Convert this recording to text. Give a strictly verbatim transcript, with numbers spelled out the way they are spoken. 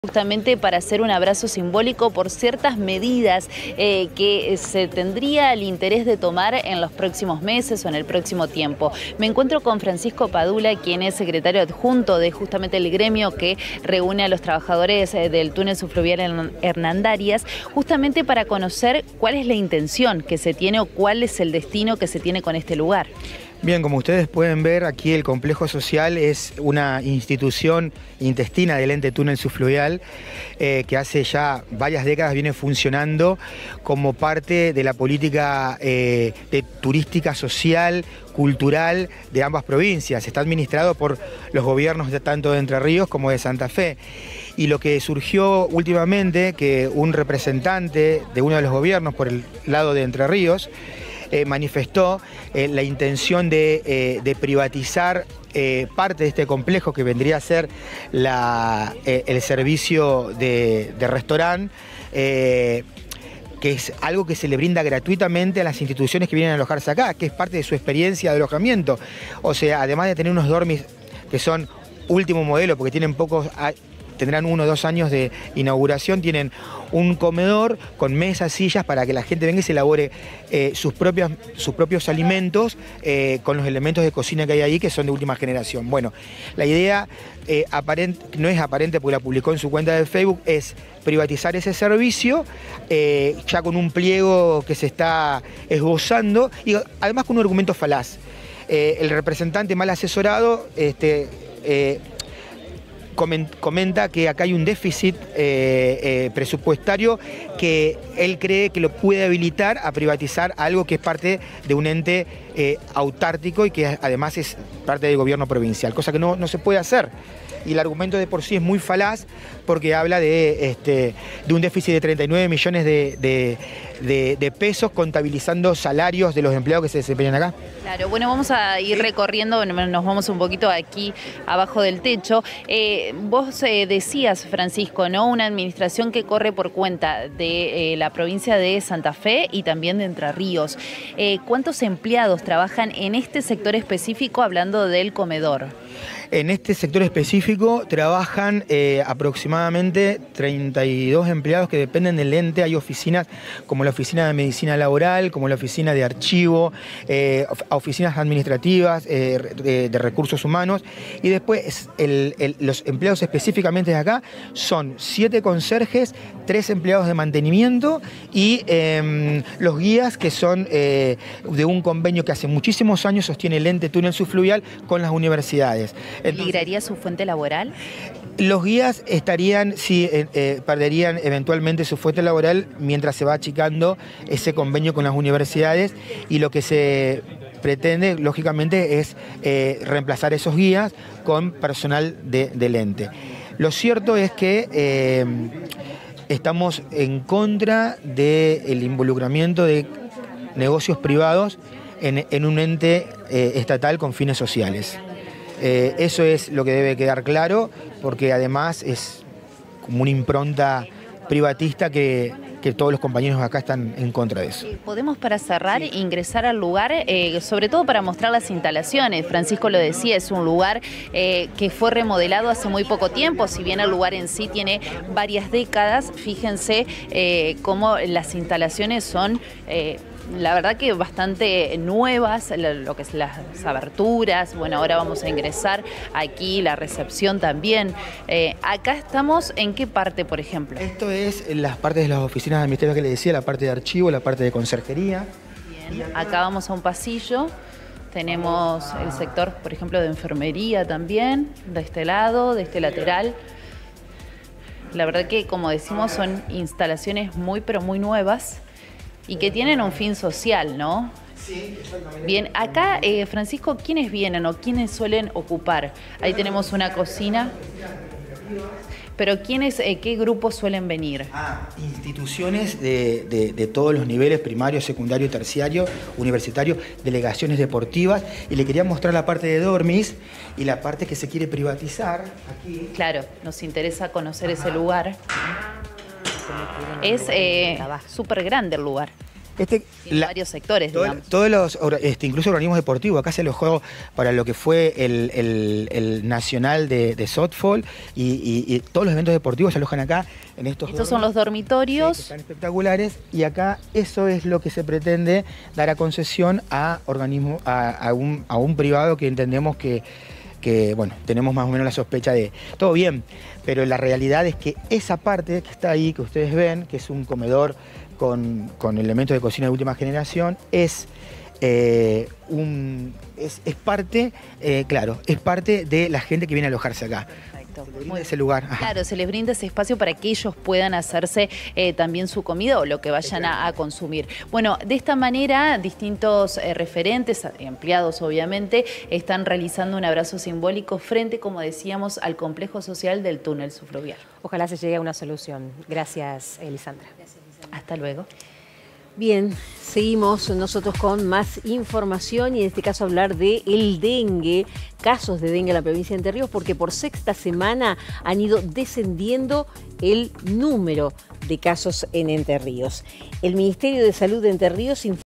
Justamente para hacer un abrazo simbólico por ciertas medidas eh, que se tendría el interés de tomar en los próximos meses o en el próximo tiempo. Me encuentro con Francisco Padula, quien es secretario adjunto de justamente el gremio que reúne a los trabajadores del túnel subfluvial Hernandarias, justamente para conocer cuál es la intención que se tiene o cuál es el destino que se tiene con este lugar. Bien, como ustedes pueden ver, aquí el complejo social es una institución intestina del ente túnel subfluvial eh, que hace ya varias décadas viene funcionando como parte de la política eh, de turística social, cultural de ambas provincias. Está administrado por los gobiernos de tanto de Entre Ríos como de Santa Fe. Y lo que surgió últimamente, que un representante de uno de los gobiernos por el lado de Entre Ríos, Eh, manifestó eh, la intención de, eh, de privatizar eh, parte de este complejo que vendría a ser la, eh, el servicio de, de restaurante, eh, que es algo que se le brinda gratuitamente a las instituciones que vienen a alojarse acá, que es parte de su experiencia de alojamiento. O sea, además de tener unos dormis que son último modelo, porque tienen pocos... tendrán uno o dos años de inauguración, tienen un comedor con mesas, sillas, para que la gente venga y se elabore eh, sus, propios, sus propios alimentos eh, con los elementos de cocina que hay ahí, que son de última generación. Bueno, la idea eh, aparente, no es aparente porque la publicó en su cuenta de Facebook, es privatizar ese servicio, eh, ya con un pliego que se está esbozando, y además con un argumento falaz. Eh, el representante mal asesorado, este, eh, comenta que acá hay un déficit eh, eh, presupuestario que él cree que lo puede habilitar a privatizar algo que es parte de un ente eh, autártico y que además es parte del gobierno provincial, cosa que no, no se puede hacer. Y el argumento de por sí es muy falaz porque habla de, este, de un déficit de treinta y nueve millones de, de, de, de pesos contabilizando salarios de los empleados que se desempeñan acá. Claro, bueno, vamos a ir recorriendo, nos vamos un poquito aquí abajo del techo. Eh, vos eh, decías, Francisco, ¿no? Una administración que corre por cuenta de eh, la provincia de Santa Fe y también de Entre Ríos. Eh, ¿Cuántos empleados trabajan en este sector específico hablando del comedor? En este sector específico trabajan eh, aproximadamente treinta y dos empleados que dependen del ente. Hay oficinas como la Oficina de Medicina Laboral, como la Oficina de Archivo, eh, oficinas administrativas, eh, de, de recursos humanos. Y después el, el, los empleados específicamente de acá son siete conserjes, tres empleados de mantenimiento y eh, los guías que son eh, de un convenio que hace muchísimos años sostiene el ente túnel subfluvial con las universidades. ¿Migraría su fuente laboral? Los guías estarían, sí, eh, eh, perderían eventualmente su fuente laboral mientras se va achicando ese convenio con las universidades, y lo que se pretende, lógicamente, es eh, reemplazar esos guías con personal de, del ente. Lo cierto es que eh, estamos en contra del involucramiento de negocios privados en, en un ente eh, estatal con fines sociales. Eh, eso es lo que debe quedar claro, porque además es como una impronta privatista que, que todos los compañeros acá están en contra de eso. Podemos, para cerrar, sí, ingresar al lugar, eh, sobre todo para mostrar las instalaciones. Francisco lo decía, es un lugar eh, que fue remodelado hace muy poco tiempo, si bien el lugar en sí tiene varias décadas. Fíjense eh, cómo las instalaciones son... Eh, la verdad que bastante nuevas, lo que es las aberturas. Bueno, ahora vamos a ingresar aquí, la recepción también. Eh, acá estamos, ¿en qué parte, por ejemplo? Esto es en las partes de las oficinas administrativas que les decía, la parte de archivo, la parte de conserjería. Bien, acá vamos a un pasillo. Tenemos el sector, por ejemplo, de enfermería también, de este lado, de este lateral. La verdad que, como decimos, son instalaciones muy, pero muy nuevas, y que tienen un fin social, ¿no? Sí, exactamente. Bien, acá, eh, Francisco, ¿quiénes vienen o quiénes suelen ocupar? Ahí tenemos una cocina. Pero ¿quiénes, eh, qué grupos suelen venir? Ah, instituciones de, de, de todos los niveles, primario, secundario, terciario, universitario, delegaciones deportivas. Y le quería mostrar la parte de dormis y la parte que se quiere privatizar aquí. Claro, nos interesa conocer Ajá. ese lugar. Es eh, súper grande el lugar. Este, la, varios sectores, todo, digamos. Todos los, este, incluso organismos deportivos, acá se alojó para lo que fue el, el, el nacional de, de softball y, y, y todos los eventos deportivos se alojan acá en estos Estos son los dormitorios. Sí, que están espectaculares y acá eso es lo que se pretende dar a concesión a organismos, a, a, un, a un privado que entendemos que que, bueno, tenemos más o menos la sospecha de todo bien, pero la realidad es que esa parte que está ahí, que ustedes ven, que es un comedor con, con elementos de cocina de última generación, es, eh, un, es, es parte, eh, claro, es parte de la gente que viene a alojarse acá. Se les brinda ese lugar. Ajá. Claro, se les brinda ese espacio para que ellos puedan hacerse eh, también su comida o lo que vayan a, a consumir. Bueno, de esta manera, distintos eh, referentes, empleados obviamente, están realizando un abrazo simbólico frente, como decíamos, al complejo social del túnel subfluvial. Ojalá se llegue a una solución. Gracias, Elisandra. Gracias, Elisandra. Hasta luego. Bien, seguimos nosotros con más información y en este caso hablar de el dengue, casos de dengue en la provincia de Entre Ríos, porque por sexta semana han ido descendiendo el número de casos en Entre Ríos. El Ministerio de Salud de Entre Ríos informó